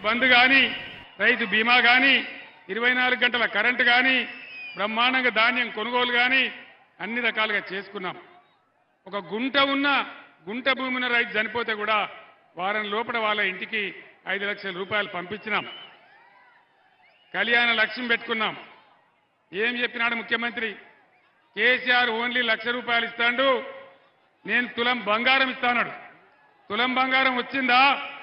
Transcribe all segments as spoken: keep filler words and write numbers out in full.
బంద్ కానీ రైతు బీమా కానీ ఇరవై నాలుగు గంటల కరెంటు కానీ బ్రహ్మాండంగా ధాన్యం కొనుగోలు కానీ అన్ని రకాలుగా చేసుకున్నాం. ఒక గుంట ఉన్న గుంట భూమి ఉన్న రైతు చనిపోతే కూడా వారం లోపల వాళ్ళ ఇంటికి ఐదు లక్షల రూపాయలు పంపించినాం. కళ్యాణ లక్ష్యం పెట్టుకున్నాం. ఏం చెప్పినాడు ముఖ్యమంత్రి? కేసీఆర్ ఓన్లీ లక్ష రూపాయలు ఇస్తాడు, నేను తులం బంగారం ఇస్తాడు. తులం బంగారం వచ్చిందా?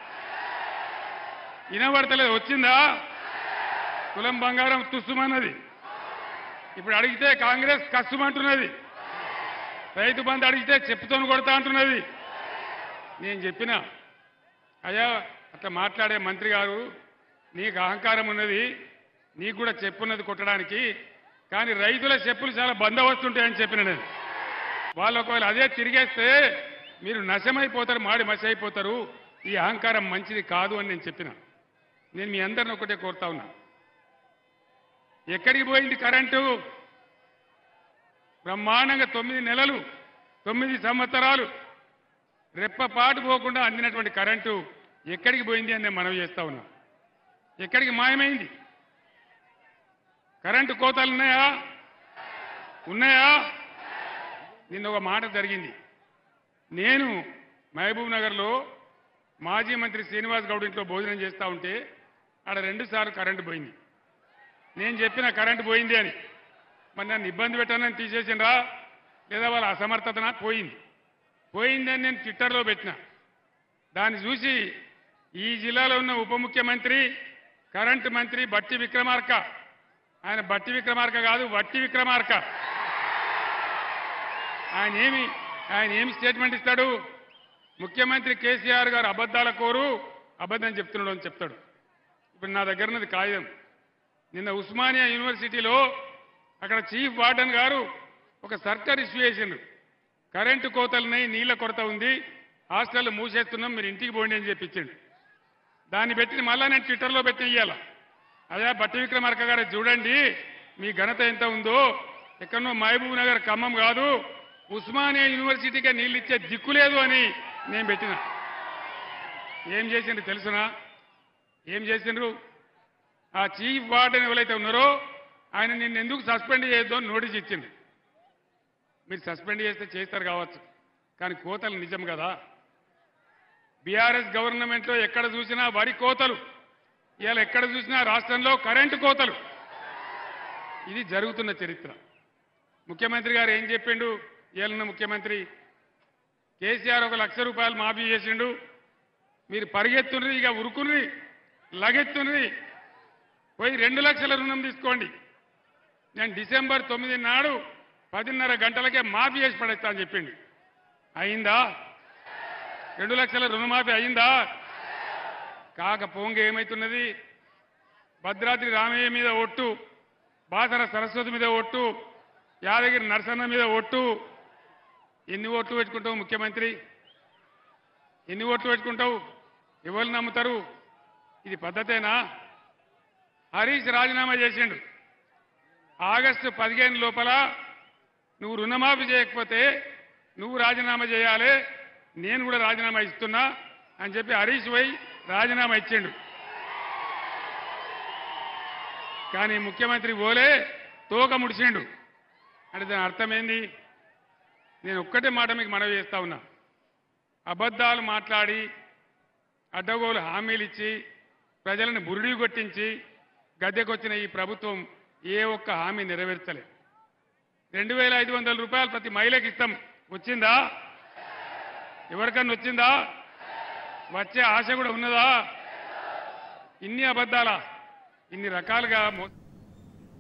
వినబడతలేదు. వచ్చిందా? తులం బంగారం తుస్సుమన్నది. ఇప్పుడు అడిగితే కాంగ్రెస్ కష్టమంటున్నది. రైతు బంధు అడిగితే చెప్పుతోను కొడతా అంటున్నది. నేను చెప్పిన అయ్యా అట్లా మాట్లాడే మంత్రి గారు, నీకు అహంకారం ఉన్నది, నీకు కూడా చెప్పున్నది కొట్టడానికి, కానీ రైతుల చెప్పులు చాలా బందోబస్తుంటాయని చెప్పిన నేను. వాళ్ళు ఒకవేళ అదే తిరిగేస్తే మీరు నశమైపోతారు, మాడి మసి అయిపోతారు, ఈ అహంకారం మంచిది కాదు అని నేను చెప్పిన. నేను మీ అందరిని ఒకటే కోరుతా ఉన్నా, ఎక్కడికి పోయింది కరెంటు? బ్రహ్మాండంగా తొమ్మిది నెలలు తొమ్మిది సంవత్సరాలు రెప్పపాటు పోకుండా అందినటువంటి కరెంటు ఎక్కడికి పోయింది అని నేను మనవి చేస్తా ఉన్నా. ఎక్కడికి మాయమైంది? కరెంటు కోతలు ఉన్నాయా? ఉన్నాయా? నిన్న ఒక మాట జరిగింది. నేను మహబూబ్ నగర్లో మాజీ మంత్రి శ్రీనివాస్ గౌడ్ ఇంట్లో భోజనం చేస్తూ ఉంటే ఆడ రెండు సార్లు కరెంటు పోయింది. నేను చెప్పిన కరెంటు పోయింది అని. మరి నన్ను ఇబ్బంది పెట్టానని తీసేసినరా లేదా వాళ్ళ అసమర్థతన? పోయింది పోయిందని నేను ట్విట్టర్లో పెట్టిన. దాన్ని చూసి ఈ జిల్లాలో ఉన్న ఉప ముఖ్యమంత్రి కరెంటు మంత్రి బట్టి విక్రమార్క, ఆయన బట్టి విక్రమార్క కాదు వట్టి విక్రమార్క, ఆయన ఏమి ఆయన ఏమి స్టేట్మెంట్ ఇస్తాడు? ముఖ్యమంత్రి కేసీఆర్ గారు అబద్ధాల కోరు, అబద్ధం చెప్తున్నాడు అని చెప్తాడు. ఇప్పుడు నా దగ్గర ఉన్నది కాగితం. నిన్న ఉస్మానియా యూనివర్సిటీలో అక్కడ చీఫ్ వార్డెన్ గారు ఒక సర్కార్ ఇష్యూ చేసిండ్రు. కరెంటు కోతలున్నాయి, నీళ్ల కొరత ఉంది, హాస్టల్ మూసేస్తున్నాం, మీరు ఇంటికి పోండి అని చెప్పించండి. దాన్ని పెట్టి మళ్ళా నేను ట్విట్టర్లో పెట్టి ఇయ్యాల. అదే బట్టి విక్రమార్క గారు చూడండి మీ ఘనత ఎంత ఉందో, ఎక్కడో మహబూబ్ నగర్ ఖమ్మం కాదు ఉస్మానియా యూనివర్సిటీకే నీళ్ళు ఇచ్చే దిక్కు లేదు అని నేను పెట్టిన. ఏం చేసిండ్రు తెలుసునా? ఏం చేసిండ్రు? ఆ చీఫ్ వార్డెన్ ఎవరైతే ఉన్నారో ఆయన నిన్ను ఎందుకు సస్పెండ్ చేయొద్దు అని నోటీస్ ఇచ్చింది. మీరు సస్పెండ్ చేస్తే చేస్తారు కావచ్చు, కానీ కోతలు నిజం కదా. బీఆర్ఎస్ గవర్నమెంట్లో ఎక్కడ చూసినా వరి కోతలు, ఇవాళ ఎక్కడ చూసినా రాష్ట్రంలో కరెంటు కోతలు. ఇది జరుగుతున్న చరిత్ర. ముఖ్యమంత్రి గారు ఏం చెప్పిండు? ఇవాళ ముఖ్యమంత్రి కేసీఆర్ ఒక లక్ష రూపాయలు మాఫీ చేసిండు, మీరు పరిగెత్తుని ఇక ఉరుకుని లగెత్తుని పోయి రెండు లక్షల రుణం తీసుకోండి, నేను డిసెంబర్ తొమ్మిది నాడు పదిన్నర గంటలకే మాఫీ చేసి పడేస్తా అని చెప్పిండు. అయిందా? రెండు లక్షల రుణమాఫీ అయిందా? కాకపోంగ ఏమైతున్నది? భద్రాద్రి రామయ్య మీద ఒట్టు, బాసర సరస్వతి మీద ఒట్టు, యాదగిరి నరసన్న మీద ఒట్టు. ఎన్ని ఓట్లు పెట్టుకుంటావు ముఖ్యమంత్రి? ఎన్ని ఓట్లు పెట్టుకుంటావు? ఎవరు నమ్ముతారు? ఇది పద్ధతేనా? హరీష్ రాజీనామా చేసిండు. ఆగస్టు పదిహేను లోపల నువ్వు రుణమాఫీ చేయకపోతే నువ్వు రాజీనామా చేయాలి, నేను కూడా రాజీనామా ఇస్తున్నా అని చెప్పి హరీష్ పోయి రాజీనామా ఇచ్చిండు. కానీ ముఖ్యమంత్రి పోలే, తోక ముడిచిండు. అంటే దాని అర్థమైంది? నేను ఒక్కటే మాట మీకు మనవి చేస్తా ఉన్నా, అబద్ధాలు మాట్లాడి అడ్డగోలు హామీలు ఇచ్చి ప్రజలను బురిడి కొట్టించి గద్దెకొచ్చిన ఈ ప్రభుత్వం ఏ ఒక్క హామీ నెరవేర్చలే. రెండు వేల ఐదు వందల రూపాయలు ప్రతి మహిళకి ఇస్తాం, వచ్చిందా? ఎవరికన్నా వచ్చిందా? వచ్చే ఆశ కూడా ఉన్నదా? ఇన్ని అబద్ధాలా? ఇన్ని రకాలుగా